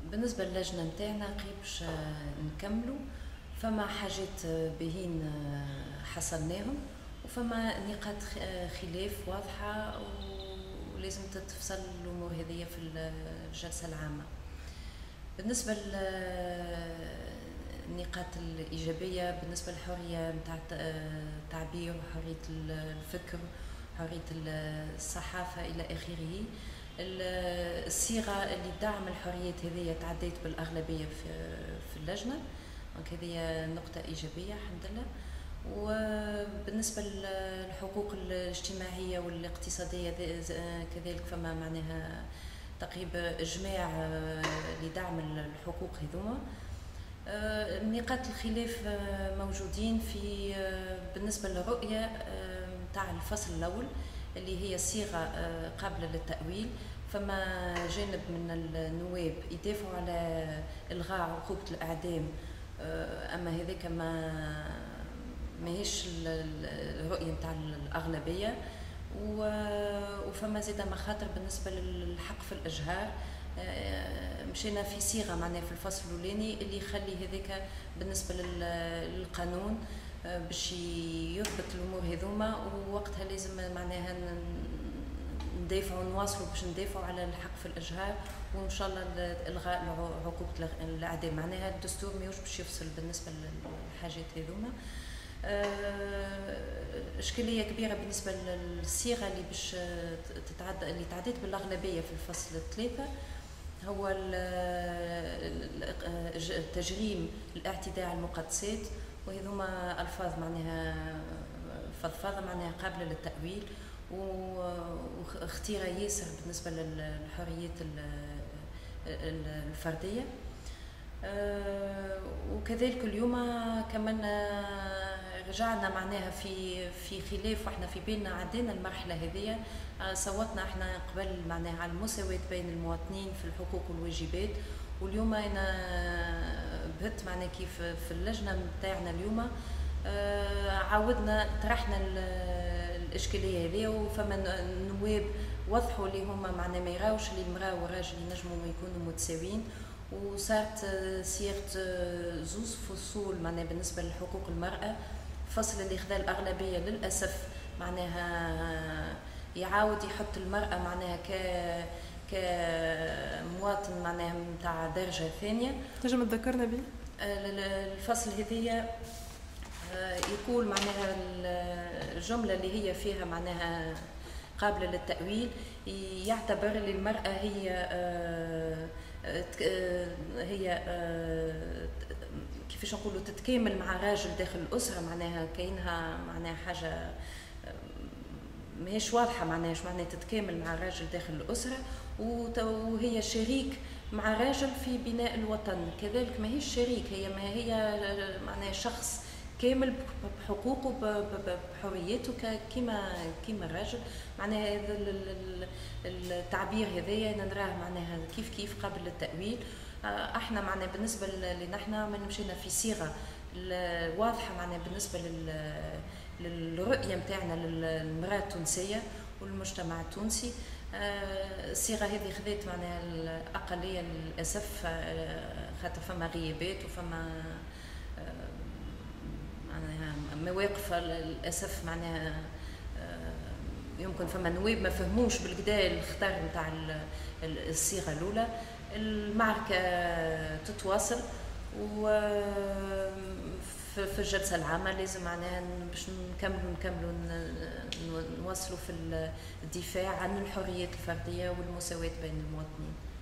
بالنسبة للجنة نتاعنا قريب باش نكملوا. فما حاجات باهين حصلناهم، وفما نقاط خلاف واضحة ولازم تتفصل الأمور هذه في الجلسة العامة. بالنسبة للنقاط الإيجابية، بالنسبة للحرية متاع التعبير وحرية الفكر وحرية الصحافة إلى آخره، الصيغة اللي تدعم الحريات هذه تعديت بالأغلبية في اللجنة، دونك هذه نقطة إيجابية الحمد لله. وبالنسبة للحقوق الاجتماعية والاقتصادية كذلك فما معناها تقريبا إجماع لدعم الحقوق هذوما. نقاط الخلاف موجودين في بالنسبة للرؤية تاع الفصل الأول اللي هي صيغة قابلة للتأويل. فما جانب من النواب يدافعوا على إلغاء عقوبة الإعدام، أما هذاك ماهيش الرؤية نتاع الأغلبية. وفما زيادة مخاطر بالنسبة للحق في الإجهار. مشينا في صيغة معناها في الفصل الأولاني اللي يخلي هذاك بالنسبة للقانون باش يضبط الأمور هذوما، ووقتها لازم معناها ندافعوا نواصلوا باش ندافعوا على الحق في الإجهار، وإن شاء الله إلغاء عقوبة الإعدام. معناها الدستور ماهوش باش يفصل بالنسبة للحاجات هذوما. إشكالية كبيرة بالنسبة للصيغة اللي باش تتعدى اللي تعديت بالأغلبية في الفصل الثلاثة، هو تجريم الاعتداء على المقدسات، وهذوما ألفاظ معناها فضفاضة معناها قابلة للتأويل واختيارة ياسر بالنسبة للحريات الفردية. وكذلك اليوم كمان رجعنا معناها في خلاف، واحنا في بالنا عدينا المرحلة هذه. صوتنا احنا قبل معناها على المساواة بين المواطنين في الحقوق والواجبات، واليوم انا بهت معناها كيف في اللجنة متاعنا اليوم عاودنا طرحنا الاشكاليه هذه، وفما نواب وضحوا اللي هما معناها ما يراوش اللي المراه والراجل ينجموا يكونوا متساويين. وصارت صياغه زوز فصول معناها بالنسبه لحقوق المراه. الفصل اللي خذا الاغلبيه للاسف معناها يعاود يحط المراه معناها كمواطن معناها نتاع درجه ثانيه. تنجم تذكرنا به؟ الفصل هذية يقول معناها الجملة اللي هي فيها معناها قابلة للتأويل، يعتبر للمرأة هي كيفاش نقولوا تتكامل مع راجل داخل الأسرة، معناها كاينها معناها حاجة ماهيش واضحة معناها ايش معناها تتكامل مع راجل داخل الأسرة، وهي شريك مع راجل في بناء الوطن. كذلك ما هي شريك، هي ما هي معناها شخص كامل بحقوقه بحرياته كيما الراجل. معناها هذا التعبير هذايا نراه معناها كيف قابل للتأويل. احنا معناها بالنسبة لنا ما نمشينا في صيغة واضحة معناها بالنسبة للرؤية متاعنا للمرأة التونسية والمجتمع التونسي. الصيغة هذه خذت معناها الأقلية للأسف، خاطر فما غيابات وفما معناها مواقف للأسف معناها يمكن فما نواب ما فهموش بالكدا الخطر نتاع الصيغة الأولى. المعركة تتواصل، و في الجلسة العامة لازم معناها باش نكملوا نواصلوا في الدفاع عن الحريات الفردية والمساواة بين المواطنين.